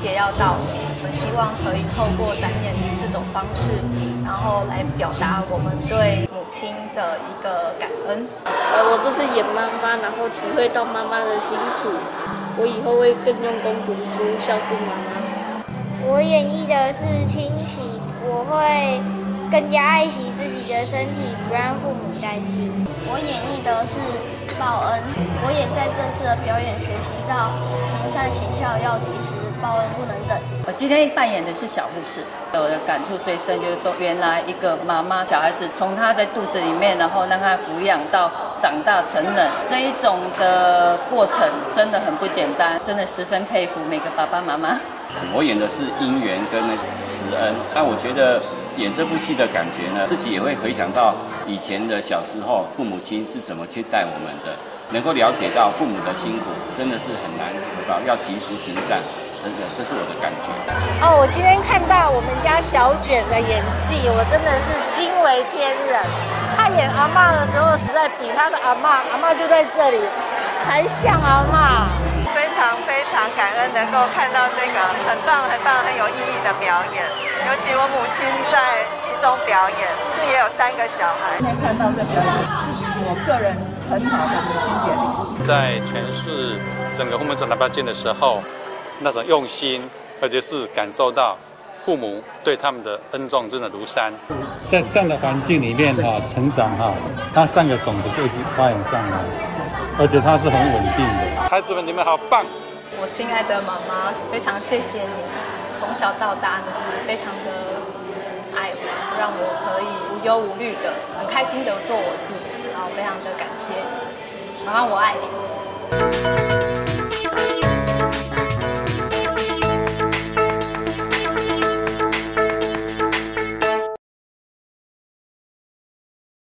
节要到了，我们希望可以透过展演这种方式，然后来表达我们对母亲的一个感恩。 我这次演妈妈，然后体会到妈妈的辛苦，我以后会更用功读书，孝顺妈妈。 我演绎的是亲情，我会更加爱惜自己的身体，不让父母担心。 我演绎的是报恩，我也在这次的表演学习到行善行孝要及时，报恩不能等。 我今天扮演的是小护士，我的感触最深就是说，原来一个妈妈小孩子从她在肚子里面，然后让她抚养到长大成人，这一种的过程真的很不简单，真的十分佩服每个爸爸妈妈。 我演的是姻缘跟那个慈恩，但我觉得演这部戏的感觉呢，自己也会回想到以前的小时候，父母亲是怎么去带我们的，能够了解到父母的辛苦，真的是很难做到，要及时行善，真的，这是我的感觉。 我今天看到我们家小卷的演技，我真的是惊为天人。他演阿嬷的时候，实在比他的阿嬷就在这里，还像阿嬷。 非常感恩能够看到这个很棒、很有意义的表演，尤其我母亲在其中表演，自己也有3个小孩。 今天看到这表演，是我个人很好的母亲节礼。 在诠释整个《父母长大不要见》的时候，那种用心，而且是感受到父母对他们的恩重真的如山。 在这样的环境里面成长它3个种子就一直发扬上来，而且它是很稳定的。 孩子们，你们好棒！ 我亲爱的妈妈，非常谢谢你，从小到大就是非常的爱我，让我可以无忧无虑的、很开心的做我自己，然后非常的感谢你，妈妈，我爱你。